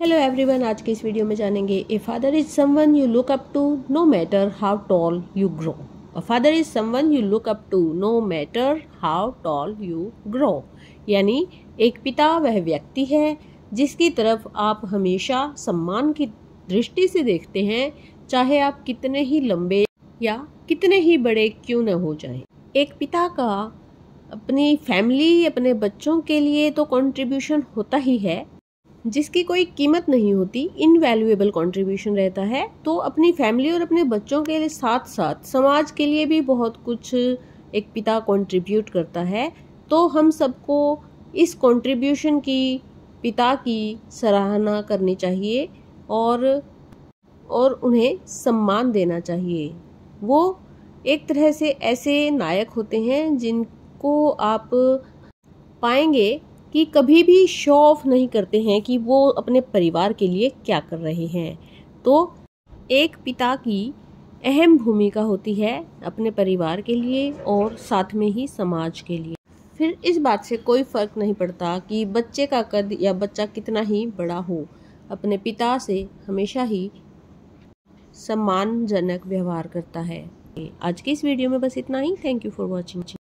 Hello everyone, आज के इस वीडियो में जानेंगे a father is someone you look up to no matter how tall you grow. A father is someone you look up to no matter how tall you grow, यानी एक पिता वह व्यक्ति है जिसकी तरफ आप हमेशा सम्मान की दृष्टि से देखते हैं, चाहे आप कितने ही लंबे या कितने ही बड़े क्यों न हो जाएं। एक पिता का अपनी फैमिली, अपने बच्चों के लिए तो कंट्रीब्यूशन होता ही है, जिसकी कोई कीमत नहीं होती, इनवैल्यूएबल कंट्रीब्यूशन रहता है। तो अपनी फैमिली और अपने बच्चों के लिए साथ साथ समाज के लिए भी बहुत कुछ एक पिता कंट्रीब्यूट करता है। तो हम सबको इस कंट्रीब्यूशन की, पिता की सराहना करनी चाहिए और उन्हें सम्मान देना चाहिए। वो एक तरह से ऐसे नायक होते हैं जिनको आप पाएंगे कि कभी भी शो ऑफ नहीं करते हैं कि वो अपने परिवार के लिए क्या कर रहे हैं। तो एक पिता की अहम भूमिका होती है अपने परिवार के लिए और साथ में ही समाज के लिए। फिर इस बात से कोई फर्क नहीं पड़ता कि बच्चे का कद या बच्चा कितना ही बड़ा हो, अपने पिता से हमेशा ही सम्मानजनक व्यवहार करता है। आज की इस वीडियो में बस इतना ही। Thank you for watching.